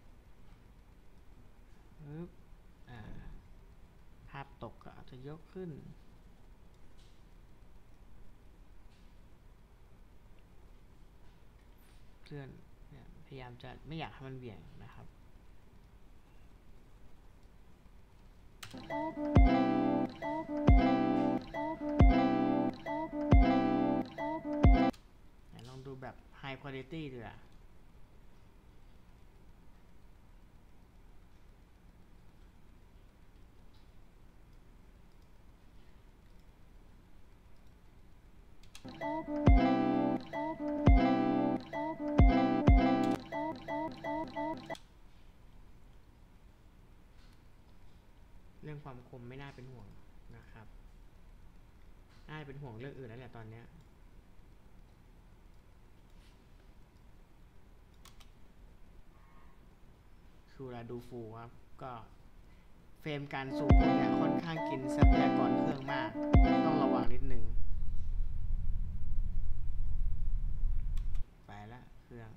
ปึ๊บอ่าภาพตกก็อาจจะยกขึ้นเคลื่อนพยายามจะไม่อยากให้มันเหวี่ยงนะครับลองดูแบบ High Quality ดูอ่ะเรื่องความคมไม่น่าเป็นห่วงนะครับน่าเป็นห่วงเรื่องอื่นแล้วแหละตอนนี้คือเวลาดูฟูครับก็เฟรมการซูมพวกนี้ค่อนข้างกินทรัพยากรเครื่องมากต้องระวังนิดนึงไปละเครื่อง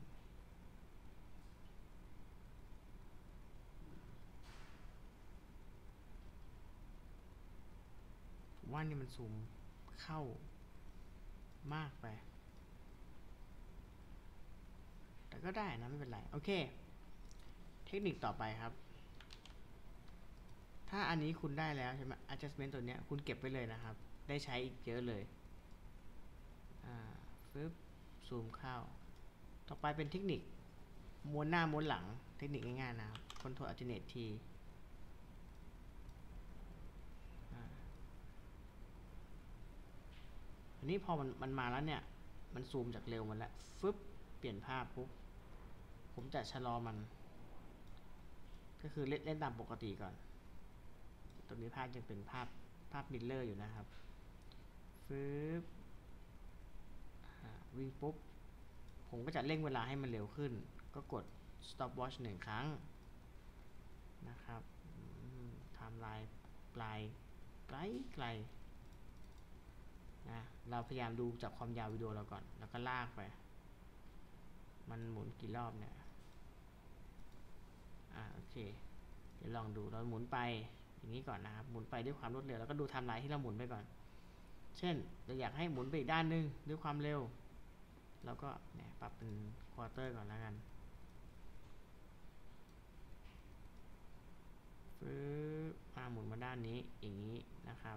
ว่านี่มันซูมเข้ามากไปแต่ก็ได้นะไม่เป็นไรโอเคเทคนิคต่อไปครับถ้าอันนี้คุณได้แล้วใช่ไหม adjustment ตัวเนี้ยคุณเก็บไว้เลยนะครับได้ใช้อีกเยอะเลยอ่าปึ๊บซูมเข้าต่อไปเป็นเทคนิคม้วนหน้าม้วนหลังเทคนิคง่ายๆนะครับ Control Alternate T อันนี้พอมันมันมาแล้วเนี่ยมันซูมจากเร็วมันแล้วฟึบเปลี่ยนภาพปุ๊บผมจะชะลอมันก็คือเล่นเล่นตามปกติก่อนตรงนี้ภาพยังเป็นภาพภาพมิลเลอร์อยู่นะครับฟึบวิ่งปุ๊บผมก็จะเร่งเวลาให้มันเร็วขึ้นก็กด stop watch หนึ่งครั้งนะครับไทม์ไลน์ปลายไกลไกลนะเราพยายามดูจากความยาววิดีโอเราก่อนแล้วก็ลากไปมันหมุนกี่รอบเนี่ยอ่าโอเคเดี๋ยวลองดูเราหมุนไปอย่างนี้ก่อนนะครับหมุนไปด้วยความรวดเร็วแล้วก็ดูไทม์ไลน์ที่เราหมุนไปก่อนเช่นเราอยากให้หมุนไปอีกด้านนึงด้วยความเร็วเราก็เนี่ยปรับเป็นควอเตอร์ก่อนแล้วกันปึ๊บมาหมุนมาด้านนี้อย่างนี้นะครับ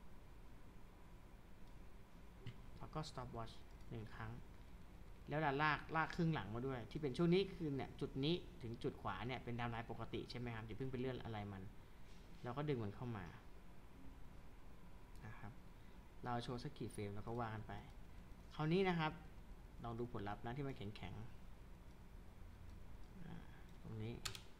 แล้วก็ stop watch หนึ่งครั้งแล้วเราลากลากครึ่งหลังมาด้วยที่เป็นช่วงนี้คือเนี่ยจุดนี้ถึงจุดขวาเนี่ยเป็นไทม์ไลน์ปกติใช่ไหมครับอย่าเพิ่งไปเลื่อนอะไรมันเราก็ดึงมันเข้ามานะครับเราโชว์สักกี่เฟรมแล้วก็วางกันไปคราวนี้นะครับลองดูผลลัพธ์นะที่มันแข็งแข็งตรงนี้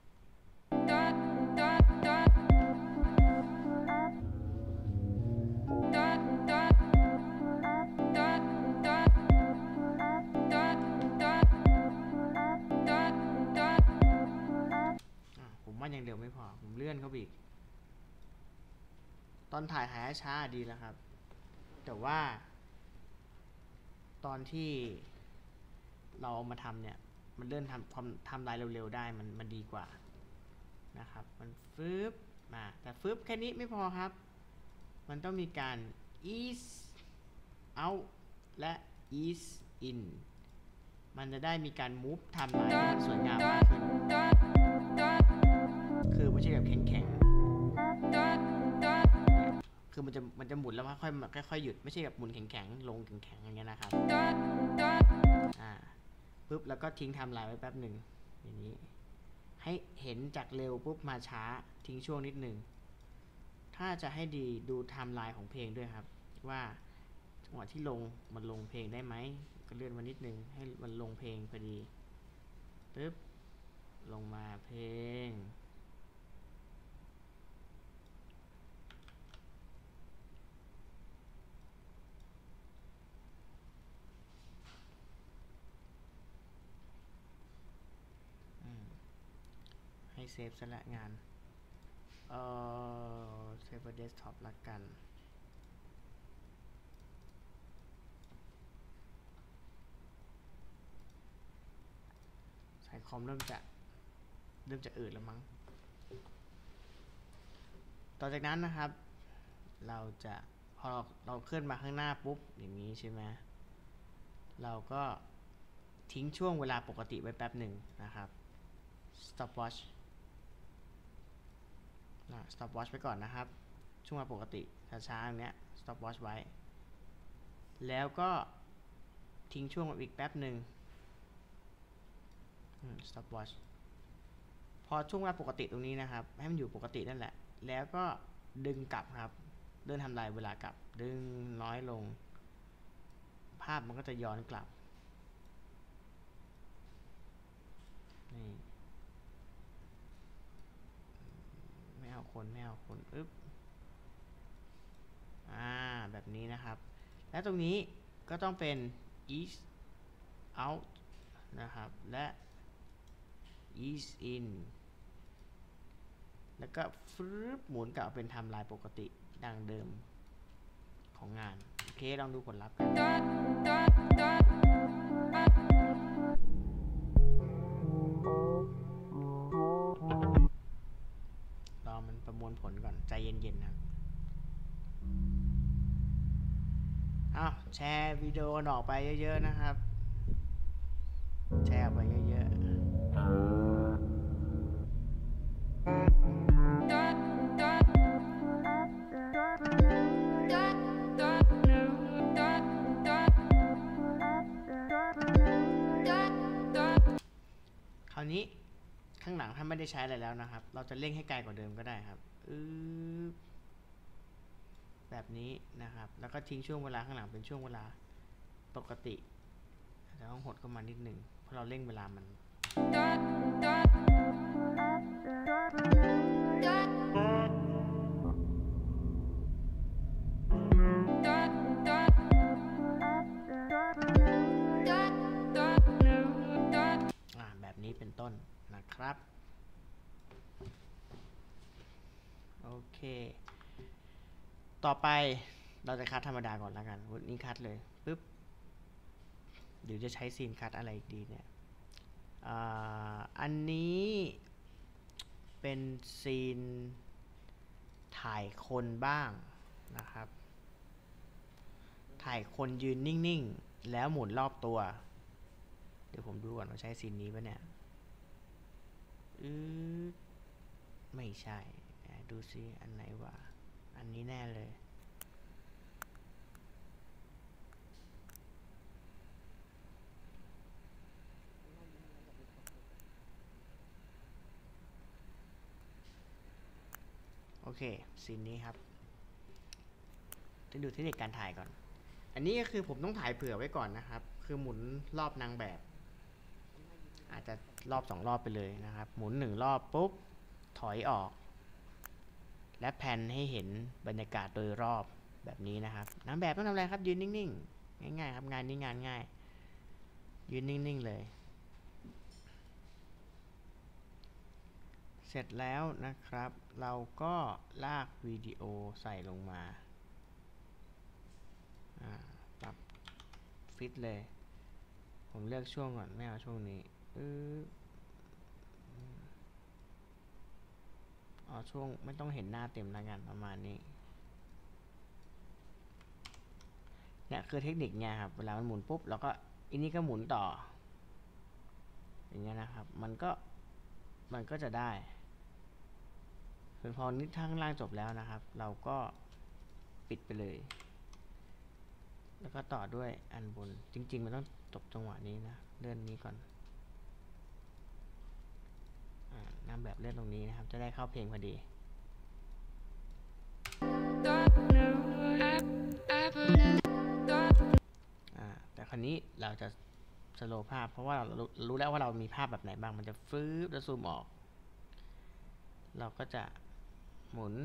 ผมว่ายังเร็วไม่พอผมเลื่อนเข้าไปอีกตอนถ่ายถ่ายช้าดีแล้วครับแต่ว่าตอนที่เราเอามาทำเนี่ยมันเลื่อนทำความทำลายเร็วๆได้มันมันดีกว่านะครับมันฟึบมาแต่ฟึบแค่นี้ไม่พอครับมันต้องมีการ ease out และ ease in มันจะได้มีการ move ทำลายที่มันสวยงามมากขึ้นคือไม่ใช่แบบแข็งๆคือมันจะมันจะหมุนแล้วค่อยๆค่อยๆหยุดไม่ใช่แบบหมุนแข็งๆลงแข็งๆอย่างเงี้ยนะครับอ่าปุ๊บแล้วก็ทิ้งไทม์ไลน์ไว้แป๊บหนึ่งอย่างนี้ให้เห็นจากเร็วปุ๊บมาช้าทิ้งช่วงนิดหนึ่งถ้าจะให้ดีดูไทม์ไลน์ของเพลงด้วยครับว่าจังหวะที่ลงมันลงเพลงได้ไหมก็เลื่อนมานิดนึงให้มันลงเพลงพอดีปุ๊บลงมาเพลงให้เซฟซะละงานเอ่อเซฟบนเดสก์ท็อปละกันสายคอมเริ่มจะเริ่มจะอืดแล้วมั้งต่อจากนั้นนะครับเราจะพอเราเราเคลื่อนมาข้างหน้าปุ๊บอย่างนี้ใช่ไหมเราก็ทิ้งช่วงเวลาปกติไว้แป๊บหนึ่งนะครับ stopwatch stopwatch ไปก่อนนะครับช่วงเวลาปกติช้าๆอย่างเนี้ย stopwatch ไว้แล้วก็ทิ้งช่วงอีกแป๊บหนึ่ง stopwatch พอช่วงเวลาปกติตรงนี้นะครับให้มันอยู่ปกตินั่นแหละแล้วก็ดึงกลับครับเดินทำลายเวลากลับดึงน้อยลงภาพมันก็จะย้อนกลับนี่ไม่เอาคนไม่เอาคนอึ๊บอ่าแบบนี้นะครับและตรงนี้ก็ต้องเป็น ease out นะครับและ ease in แล้วก็ฟึบหมุนกลับเป็นไทม์ไลน์ปกติดังเดิมของงานโอเคลองดูผลลัพธ์กันรอมันประมวลผลก่อนใจเย็นๆนะอ้าวแชร์วิดีโอออกไปเยอะๆนะครับแชร์ไปเยอะๆคราวนี้ข้างหลังถ้าไม่ได้ใช้อะไรแล้วนะครับเราจะเร่งให้ไกลกว่าเดิมก็ได้ครับอือแบบนี้นะครับแล้วก็ทิ้งช่วงเวลาข้างหลังเป็นช่วงเวลาปกติแต่ต้องหดเข้ามานิดหนึ่งเพราะเราเร่งเวลามันแบบนี้เป็นต้นนะครับโอเคต่อไปเราจะคัดธรรมดาก่อนแล้วกันวันนี้คัดเลยปึ๊บเดี๋ยวจะใช้ซีนคัดอะไรอีกดีเนี่ยอันนี้เป็นซีนถ่ายคนบ้างนะครับถ่ายคนยืนนิ่งๆแล้วหมุนรอบตัวเดี๋ยวผมดูก่อนว่าใช้ซีนนี้ปะเนี่ยอือไม่ใช่ดูซิอันไหนวะอันนี้แน่เลยโอเคซีนนี้ครับจะดูเทคนิคการถ่ายก่อนอันนี้ก็คือผมต้องถ่ายเผื่อไว้ก่อนนะครับคือหมุนรอบนางแบบอาจจะรอบสองรอบไปเลยนะครับหมุนหนึ่งรอบปุ๊บถอยออกและแพนให้เห็นบรรยากาศโดยรอบแบบนี้นะครับนางแบบต้องทำอะไรครับยืนนิ่งๆง่ายๆครับงานนี้งานง่ายยืนนิ่งๆเลยเสร็จแล้วนะครับเราก็ลากวิดีโอใส่ลงมาปรับฟิตเลยผมเลือกช่วงก่อนไม่เอาช่วงนี้เออเอาช่วงไม่ต้องเห็นหน้าเต็มแล้วกันประมาณนี้เนี่ยคือเทคนิคเนี่ยครับเวลามันหมุนปุ๊บเราก็อันนี้ก็หมุนต่ออย่างเงี้ยนะครับมันก็มันก็จะได้ส่วนพอนิดข้างล่างจบแล้วนะครับเราก็ปิดไปเลยแล้วก็ต่อด้วยอันบนจริงๆมันต้องจบจังหวะนี้นะเลื่อนนี้ก่อนนำแบบเลื่อนตรงนี้นะครับจะได้เข้าเพลงพอดีแต่คราวนี้เราจะสโลว์ภาพเพราะว่าเรารู้แล้วว่าเรามีภาพแบบไหนบ้างมันจะฟึบแล้วซูมออกเราก็จะหมุน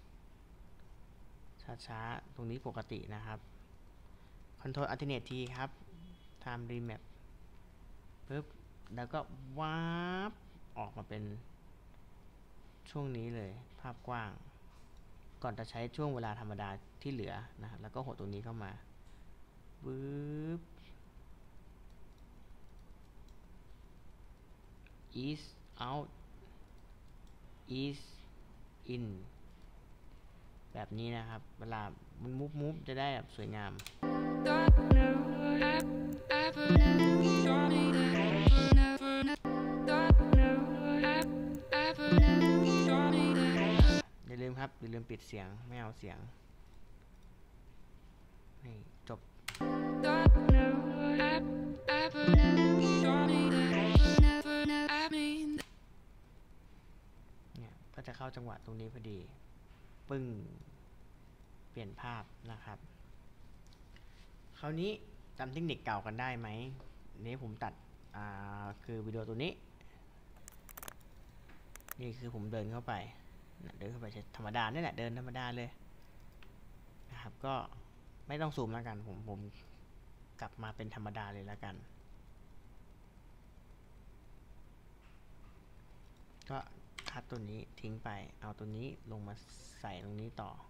ช้าๆตรงนี้ปกตินะครับ Control Alternate T ครับ Time Remap ปึ๊บแล้วก็วาร์ปออกมาเป็นช่วงนี้เลยภาพกว้างก่อนจะใช้ช่วงเวลาธรรมดาที่เหลือนะแล้วก็หดตรงนี้เข้ามาปึ๊บ is out is in แบบนี้นะครับเวลามันมุฟมุฟจะได้แบบสวยงามอย่าลืมครับอย่าลืมปิดเสียงไม่เอาเสียงนี่จบเนี่ยก็จะเข้าจังหวะตรงนี้พอดีปึ้งเปลี่ยนภาพนะครับคราวนี้จำเทคนิคเก่ากันได้ไหมนี้ผมตัดอ่าคือวิดีโอตัวนี้นี่คือผมเดินเข้าไปเดินเข้าไปธรรมดานี่แหละเดินธรรมดาเลยนะครับก็ไม่ต้องซูมแล้วกันผมผมกลับมาเป็นธรรมดาเลยแล้วกันก็คัดตัวนี้ทิ้งไปเอาตัวนี้ลงมาใส่ตรงนี้ต่อ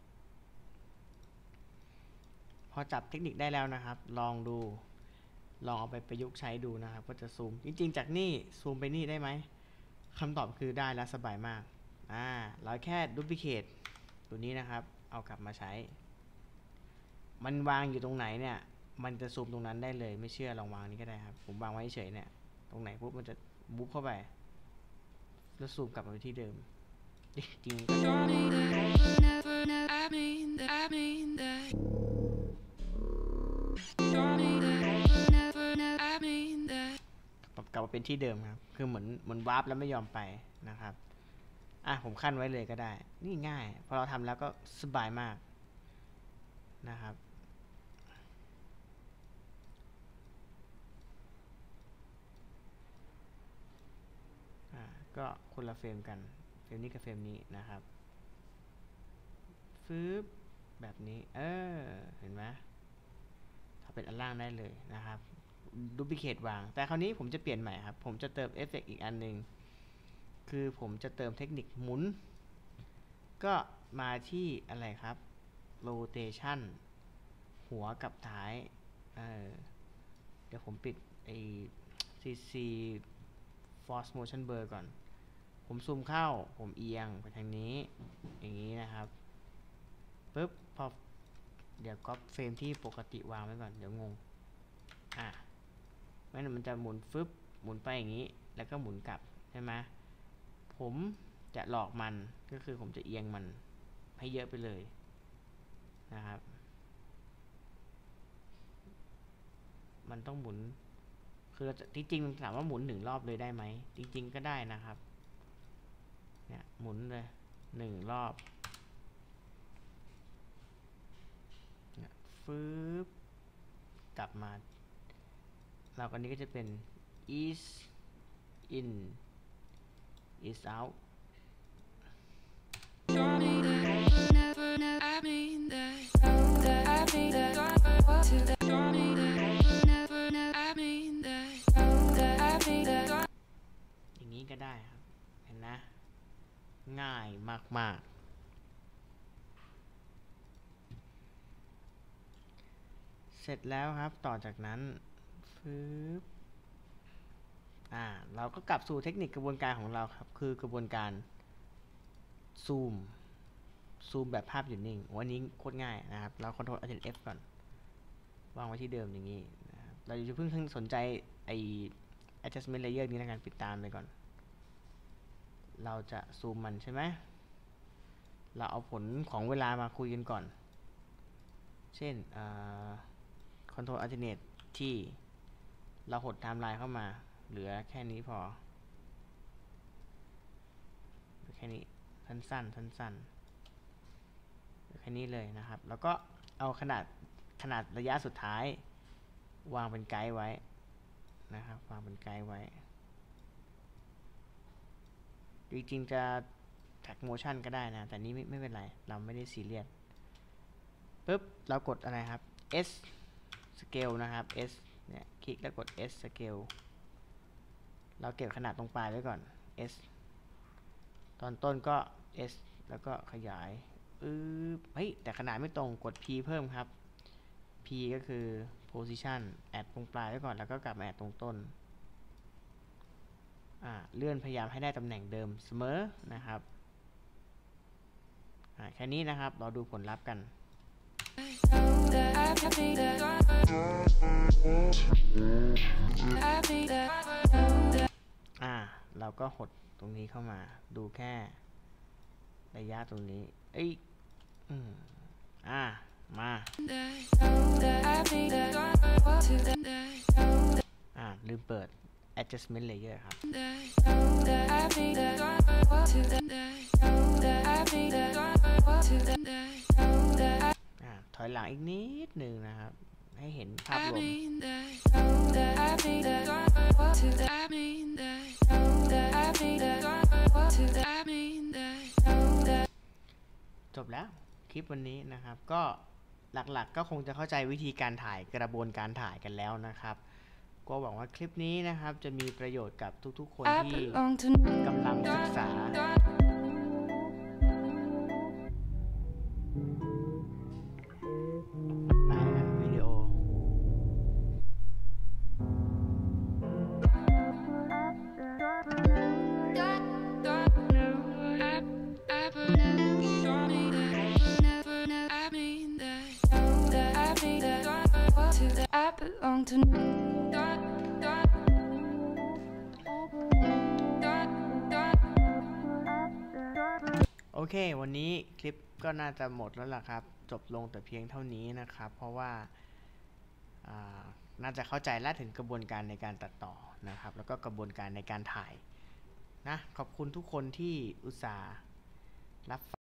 พอจับเทคนิคได้แล้วนะครับลองดูลองเอาไปประยุกต์ใช้ดูนะครับก็จะซูมจริงๆจากนี่ซูมไปนี่ได้ไหมคำตอบคือได้และสบายมากอ่าเราแค่ดูพลิเคทตัวนี้นะครับเอากลับมาใช้มันวางอยู่ตรงไหนเนี่ยมันจะซูมตรงนั้นได้เลยไม่เชื่อลองวางนี้ก็ได้ครับผมวางไว้เฉยเนี่ยตรงไหนปุ๊บมันจะบุ๊บเข้าไปแล้วซูมกลับมาที่เดิมจริงกลับมาเป็นที่เดิมครับคือเหมือนเหมือนวาร์ปแล้วไม่ยอมไปนะครับอ่ะผมขั้นไว้เลยก็ได้นี่ง่ายพอเราทำแล้วก็สบายมากนะครับอ่าก็คนละเฟรมกันเฟรมนี้กับเฟรมนี้นะครับฟึบแบบนี้เออเห็นไหมถ้าเป็นอันล่างได้เลยนะครับดูพลิเคทวางแต่คราวนี้ผมจะเปลี่ยนใหม่ครับผมจะเติมเอฟเฟกต์อีกอันหนึ่งคือผมจะเติมเทคนิคหมุนก็มาที่อะไรครับ rotation หัวกับท้ายเออเดี๋ยวผมปิดไอ้ ซี ซี force motion blur ก่อนผมซูมเข้าผมเอียงไปทางนี้อย่างนี้นะครับปึ๊บพอเดี๋ยวก๊อปเฟรมที่ปกติวางไว้ก่อนเดี๋ยวงงอ่ะไม่งั้นมันจะหมุนฟึบหมุนไปอย่างนี้แล้วก็หมุนกลับใช่ไหมผมจะหลอกมันก็คือผมจะเอียงมันให้เยอะไปเลยนะครับมันต้องหมุนคือที่จริงถามว่าหมุนหนึ่งรอบเลยได้ไหมจริงๆก็ได้นะครับเนี่ยหมุนเลยหนึ่งรอบเนี่ยฟึบกลับมาเรากันนี้ก็จะเป็น is in is outอย่างนี้ก็ได้ครับเห็นนะง่ายมากๆเสร็จแล้วครับต่อจากนั้นฟึบอ่าเราก็กลับสู่เทคนิคกระบวนการของเราครับคือกระบวนการซูมซูมแบบภาพหยุดนิ่งวันนี้โคตรง่ายนะครับเรา Ctrl Alt F ก่อนวางไว้ที่เดิมอย่างนี้นะครับเราจะเพิ่งสนใจไอ adjustment layer นี้ในการปิดตามไปก่อนเราจะซูมมันใช่ไหมเราเอาผลของเวลามาคุยกันก่อนเช่น Control Alternate ที่เราหดไทม์ไลน์เข้ามาเหลือแค่นี้พอแค่นี้สั้นๆสั้นๆแค่นี้เลยนะครับแล้วก็เอาขนาดขนาดระยะสุดท้ายวางเป็นไกด์ไว้นะครับวางเป็นไกด์ไว้จริงๆจะแท็กโมชั่นก็ได้นะแต่นี้ไม่ไม่เป็นไรเราไม่ได้ซีเรียสปุ๊บเรากดอะไรครับ S scale นะครับ S เนี่ยคลิกแล้วกด S scale เราเก็บขนาดตรงปลายไว้ก่อน S ตอนต้นก็ S แล้วก็ขยายอือเฮ้ยแต่ขนาดไม่ตรงกด P เพิ่มครับ P ก็คือ position แอดตรงปลายไว้ก่อนแล้วก็กลับมาแอดตรงต้นอ่าเลื่อนพยายามให้ได้ตำแหน่งเดิมเสมอนะครับอ่าแค่นี้นะครับเราดูผลลัพธ์กันอ่าเราก็หดตรงนี้เข้ามาดูแค่ระยะตรงนี้เอ้ยอืมอ่ามาอ่าลืมเปิด adjustment layer ครับอ่าถอยหลังอีกนิดหนึ่งนะครับให้เห็นภาพรวมจบแล้วคลิปวันนี้นะครับก็หลักๆก็คงจะเข้าใจวิธีการถ่ายกระบวนการถ่ายกันแล้วนะครับก็หวังว่าคลิปนี้นะครับจะมีประโยชน์กับทุกๆคนที่กำลังศึกษาวิดีโอโอเควันนี้คลิปก็น่าจะหมดแล้วล่ะครับจบลงแต่เพียงเท่านี้นะครับเพราะว่าน่าจะเข้าใจและถึงกระบวนการในการตัดต่อนะครับแล้วก็กระบวนการในการถ่ายนะขอบคุณทุกคนที่อุตส่าห์รับ